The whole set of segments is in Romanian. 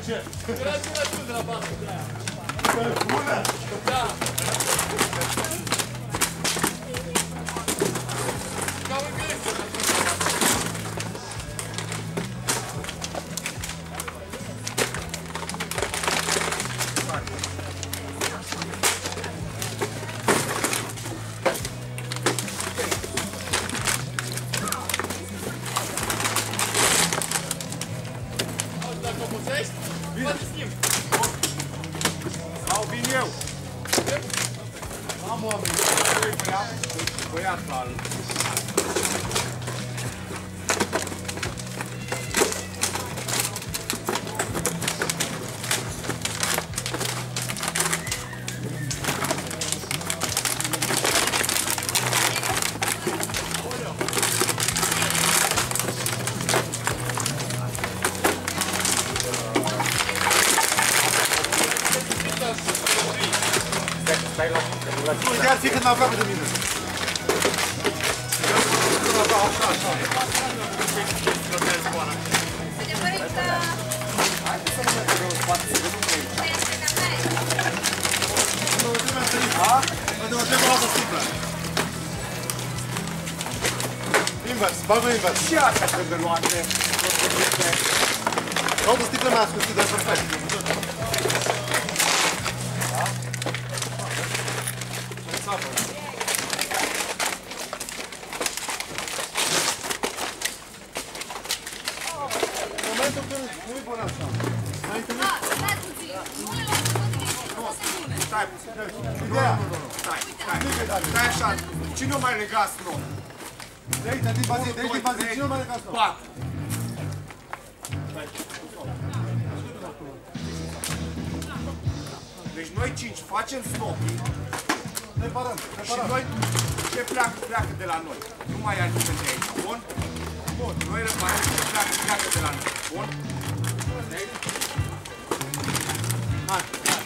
ce? Era tu de la bancă, de aia. Bună? Da. Cam în greșă. Dacă obosești, faci schimb. Sau vin eu. Am oameni. Băiat al. Stai la nu, chiar fii când aproape de mine. Așa. Haide să nu mergem în spate, să vedem pe aici. Uite, mă trebuie lasă sticlă. Invers, bagă invers. Și așa trebuie luate. Toată sticlă mea ascuțită, perfect. Momentul când nu-i bun așa. N-ai întâlnit? Stai puțin, nu le luați toate bune. Stai puțin. Ideea? Stai așa. Cine o mai lega strop? De aici, din bazin, cine o mai lega strop? 4. Deci noi 5 facem snopii. Reparăm. Și noi ce pleacă de la noi. Nu mai ai nimeni de aici. Bun? Bun. Noi reparăm ce pleacă de la noi. Bun? Hai.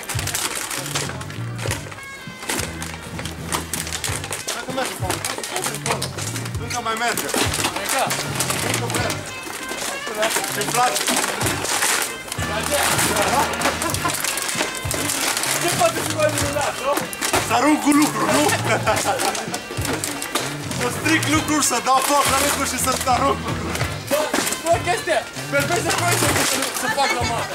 Hai că merge, Paul. Încă mai merge. Pleca. Încă merge. Ce-mi place. Ce poate fi mai minunat, nu? Să arunc cu lucruri, nu? Să stric lucruri, să dau foc la lucruri și să arunc lucruri. Bă, chestia! Perfect să fiu aici să fac la mată.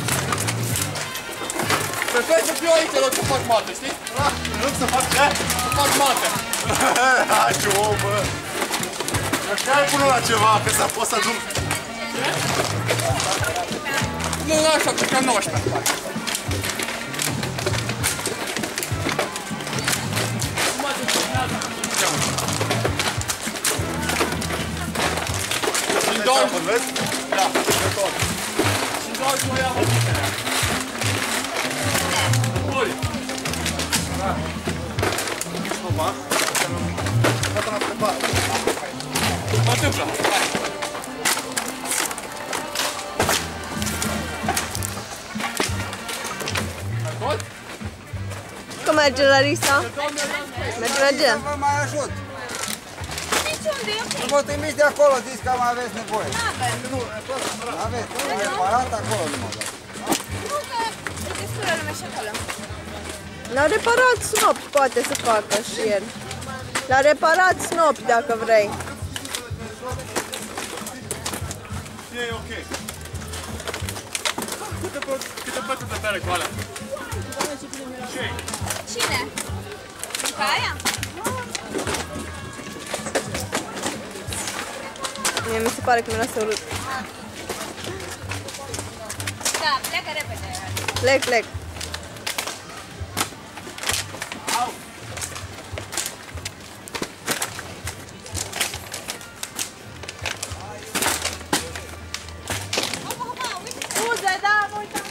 Perfect să fiu aici loc să fac mată, știi? Nu să fac ce? Să fac mată. Hai ce om, bă! Așa ai până la ceva, că să pot să ajung. Ce? Nu, așa, că cam 19. Și-mi dau... Da, pe tot. Și-mi dau și o ia hăpitele. Buri. Nu fac. Gata la preparat. Mă întâmplă. Hai. Ai tot? Cum merge, Larisa? Merge. Vă mai ajut. Niciunde, e ok. Nu vă trimiți de acolo, zici că mai aveți nevoie. N-avem. Aveți, nu e reparat acolo numai. Nu că e destul lume și acolo. L-a reparat snopi, poate să facă și el. L-a reparat snopi, dacă vrei. E ok. Câte pături de bere cu alea? Cine? Ca aia? Mie mi se pare că mi-a urât. Da, pleacă repede. Plec. Scuze, da, mă uitam.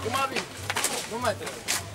Acum vin. Nu mai trebuie.